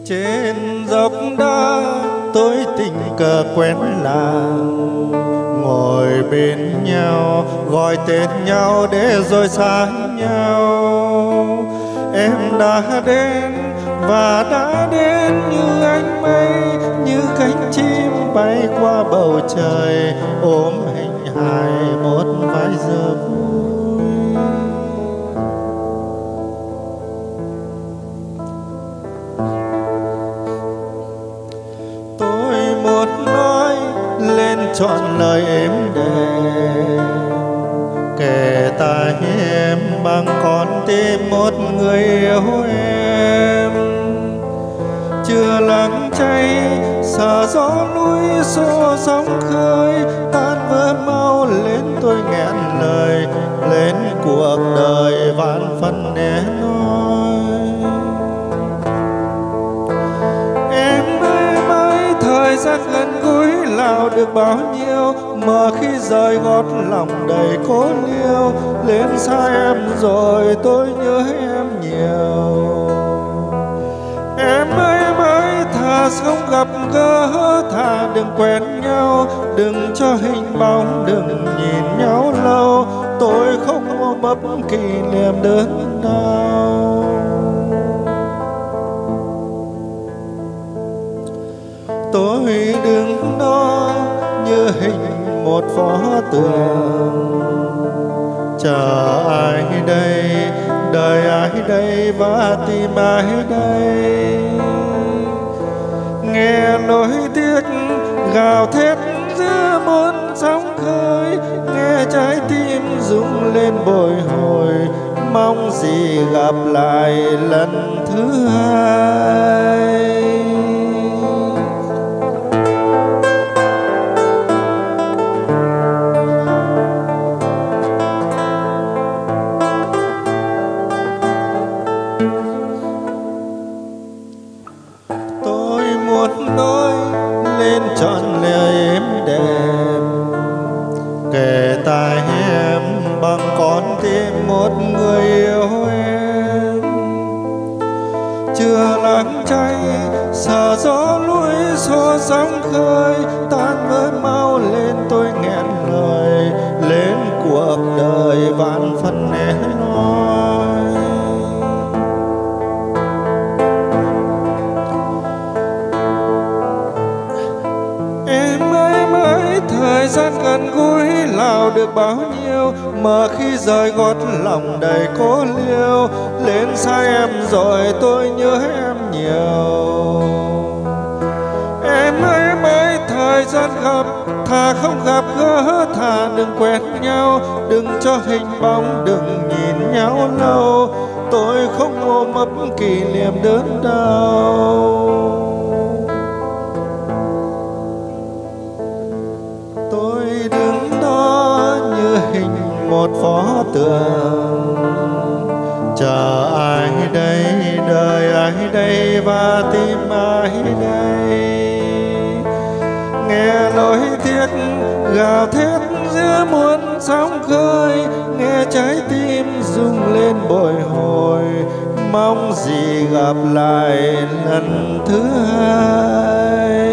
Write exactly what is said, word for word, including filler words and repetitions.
Trên dốc đá tôi tình cờ quen làng, ngồi bên nhau gọi tên nhau để rồi xa nhau. Em đã đến và đã đến như ánh mây, như cánh chim bay qua bầu trời, ôm hình hài một vài giờ vui. Tôi muốn nói lên trọn lời êm đềm, kể tai em bằng con tim một người yêu em. Chưa lắng cháy sợ gió núi xô sóng khơi, tan vỡ mau lên tôi nghẹn lời, lên cuộc đời vạn phần để nói. Em ơi mấy thời gian gần gũi nào được bao nhiêu, mà khi rời gót lòng đầy cố liêu, lên xa em rồi tôi nhớ em nhiều. Em ơi mới thà không gặp gỡ, thà đừng quen nhau, đừng cho hình bóng, đừng nhìn nhau lâu, tôi không ôm ấp kỷ niệm đớn đau. Tôi đứng đó như hình một pho tượng, chờ ai đây, đời ai đây và tìm ai đây. Nghe nỗi tiếc gào thét giữa muôn sóng khơi, nghe trái tim rung lên bồi hồi, mong gì gặp lại lần thứ hai. Tôi muốn nói lên trọn lời êm đềm, kể tai em bằng con tim một người yêu em. Chưa lắng cháy sợ gió núi xô sóng khơi, tan vỡ mau lên tôi nghẹn lời, lên cuộc đời vạn phần để nói. Thời gian gần gũi nào được bao nhiêu, mà khi rời gót lòng đầy cố liêu, lên xa em rồi tôi nhớ em nhiều. Em ơi mấy thời gian gặp, thà không gặp gỡ, thà đừng quen nhau, đừng cho hình bóng, đừng nhìn nhau lâu, tôi không ôm ấp kỷ niệm đớn đau. Tôi đứng đó như hình một pho tượng, chờ ai đây, đời ai đây và tìm ai đây. Nghe nỗi tiếc gào thét giữa muôn sóng khơi, nghe trái tim rung lên bồi hồi, mong gì gặp lại lần thứ hai.